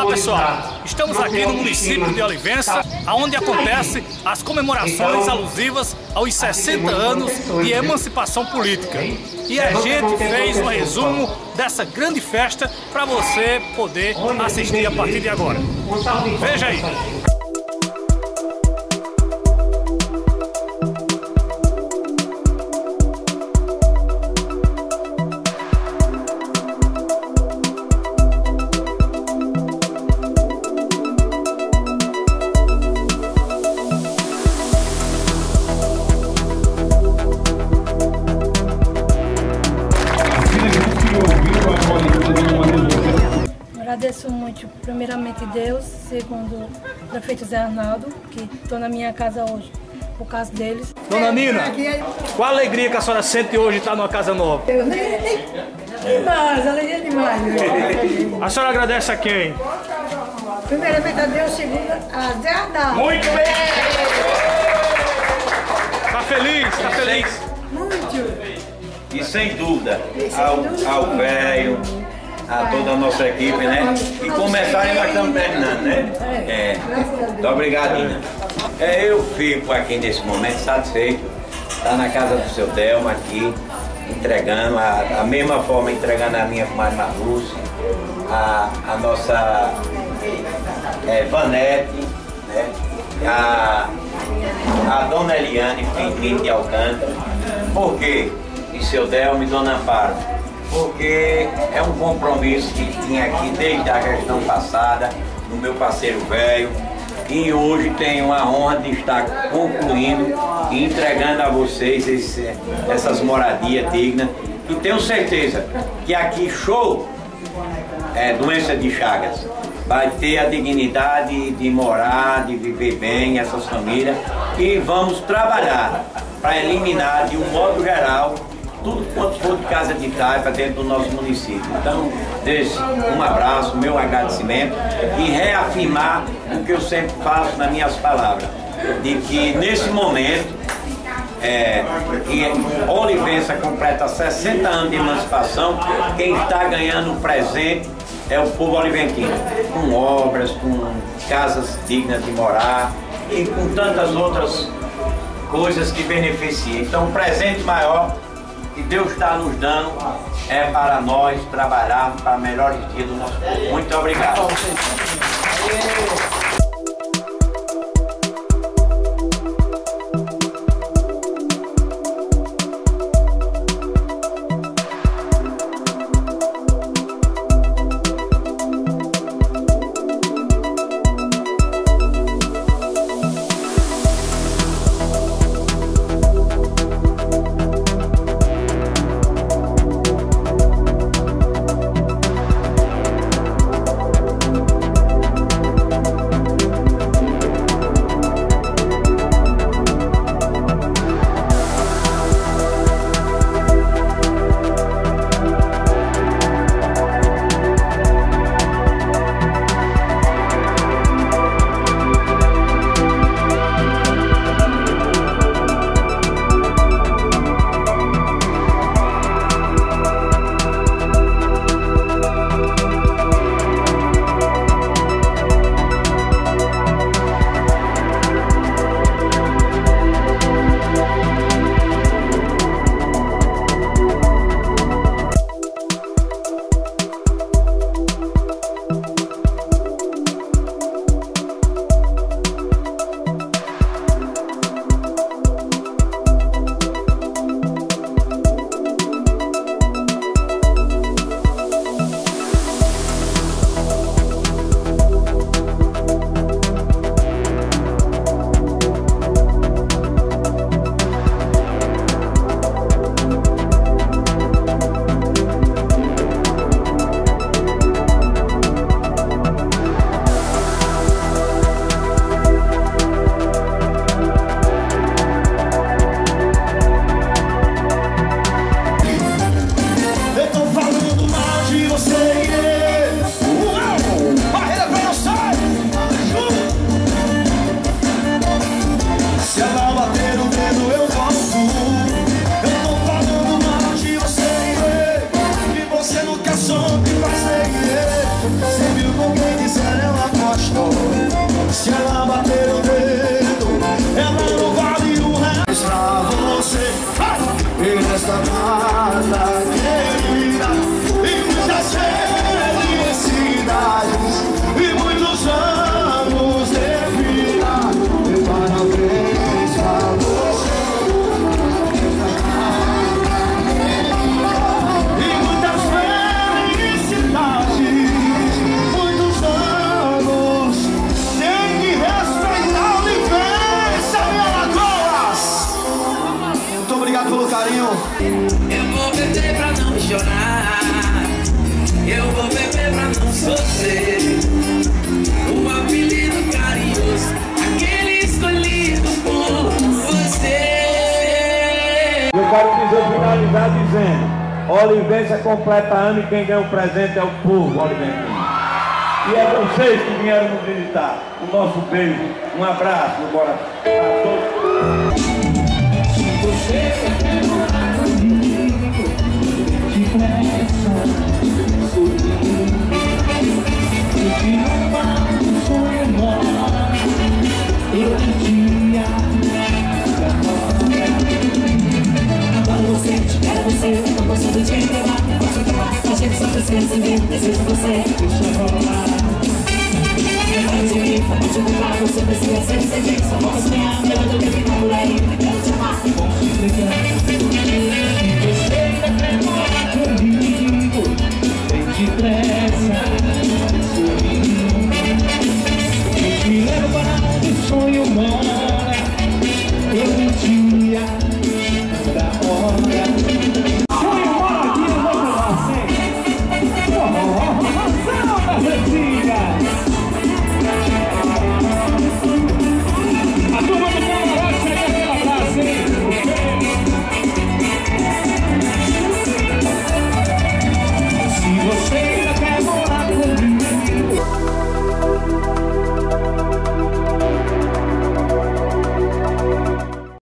pessoal, estamos aqui no município de Olivença, onde acontecem as comemorações alusivas aos 60 anos de emancipação política. E a gente fez um resumo dessa grande festa para você poder assistir a partir de agora. Veja aí! Agradeço muito, primeiramente Deus, segundo o prefeito Zé Arnaldo, que estou na minha casa hoje, por causa deles. Dona Nina, qual a alegria que a senhora sente hoje estar numa casa nova? Demais, alegria demais. A senhora agradece a quem? Primeiramente a Deus, segundo a Zé Arnaldo. Muito bem! Tá feliz? Tá feliz? Muito. E sem dúvida, ao velho, a toda a nossa equipe, né? E começarem, nós estamos terminando, né? Muito obrigado, Nina. Eu fico aqui nesse momento satisfeito, estar na casa do seu Delma aqui, entregando, a mesma forma entregando a minha comadre Marluce, a nossa Vanete, né? A dona Eliane Pintinho de Alcântara. Por quê? E seu Delma e dona Amparo? Porque é um compromisso que tinha aqui desde a gestão passada, no meu parceiro velho, e hoje tenho a honra de estar concluindo e entregando a vocês essas moradias dignas, e tenho certeza que aqui show doença de Chagas vai ter a dignidade de morar, de viver bem essas famílias, e vamos trabalhar para eliminar de um modo geral tudo quanto for de casa de taipa dentro do nosso município. Então, deixo um abraço, meu agradecimento e reafirmar o que eu sempre faço nas minhas palavras, de que nesse momento, que Olivença completa 60 anos de emancipação, quem está ganhando o presente é o povo oliventino, com obras, com casas dignas de morar e com tantas outras coisas que beneficiam. Então, o presente maior que Deus está nos dando é para nós trabalharmos para melhores dias do nosso povo. Muito obrigado. Mas eu finalizar dizendo, Olivença completa ano e quem ganha o presente é o povo olivense. E é vocês que vieram nos visitar. O nosso beijo, um abraço no coração a todos. Quero você, não gosto de entregar. Posso tomar, a gente só precisa se ver. Desejo você, deixa eu rolar. Lembra de mim, vamos divulgar. Você precisa ser feliz, só vamos ganhar. Melhor do que ficar.